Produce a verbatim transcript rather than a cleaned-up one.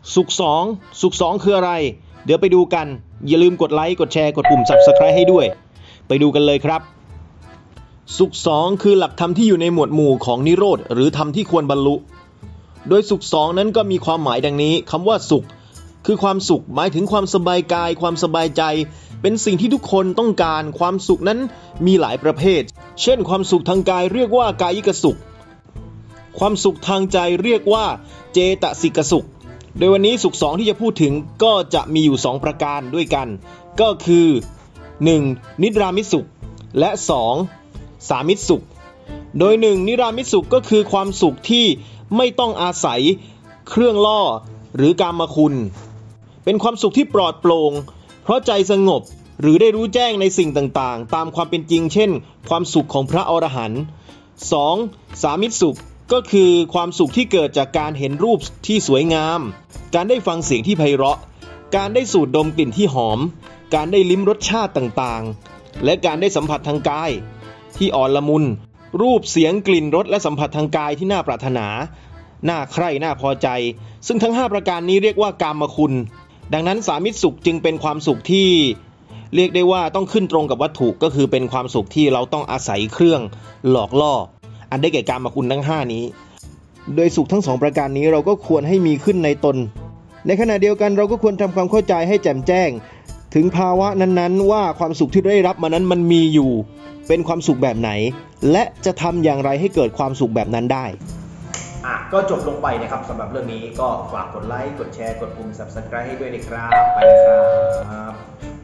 สุขสองสุขสองคืออะไรเดี๋ยวไปดูกันอย่าลืมกดไลค์กดแชร์กดปุ่ม ซับสไครบ์ ให้ด้วยไปดูกันเลยครับสุขสองคือหลักธรรมที่อยู่ในหมวดหมู่ของนิโรธหรือธรรมที่ควรบรรลุโดยสุขสองนั้นก็มีความหมายดังนี้คำว่าสุขคือความสุขหมายถึงความสบายกายความสบายใจเป็นสิ่งที่ทุกคนต้องการความสุขนั้นมีหลายประเภทเช่นความสุขทางกายเรียกว่ากายิกสุขความสุขทางใจเรียกว่าเจตสิกสุขโดยวันนี้สุขสองที่จะพูดถึงก็จะมีอยู่สองประการด้วยกันก็คือหนึ่งนิรามิตสุขและสองสามิตสุขโดยหนึ่งนิรามิตสุขก็คือความสุขที่ไม่ต้องอาศัยเครื่องล่อหรือกามคุณเป็นความสุขที่ปลอดโปร่งเพราะใจสงบหรือได้รู้แจ้งในสิ่งต่างๆตามความเป็นจริงเช่นความสุขของพระอรหันต์ สอง สามิตสุขก็คือความสุขที่เกิดจากการเห็นรูปที่สวยงามการได้ฟังเสียงที่ไพเราะการได้สูดดมกลิ่นที่หอมการได้ลิ้มรสชาติต่างๆและการได้สัมผัสทางกายที่อ่อนละมุนรูปเสียงกลิ่นรสและสัมผัสทางกายที่น่าปรารถนาน่าใคร่น่าพอใจซึ่งทั้งห้าประการนี้เรียกว่ากามคุณดังนั้นสามิตสุขจึงเป็นความสุขที่เรียกได้ว่าต้องขึ้นตรงกับวัตถุก็คือเป็นความสุขที่เราต้องอาศัยเครื่องหลอกล่ออันได้แก่กามคุณทั้งห้านี้โดยสุขทั้งสองประการนี้เราก็ควรให้มีขึ้นในตนในขณะเดียวกันเราก็ควรทำความเข้าใจให้แจ่มแจ้งถึงภาวะนั้นๆว่าความสุขที่ได้รับมานั้นมันมีอยู่เป็นความสุขแบบไหนและจะทำอย่างไรให้เกิดความสุขแบบนั้นได้อ่ะก็จบลงไปนะครับสำหรับเรื่องนี้ก็ฝากกดไลค์กดแชร์กดปุ่ม ซับสไครบ์ ให้ด้วยนะครับไปครับ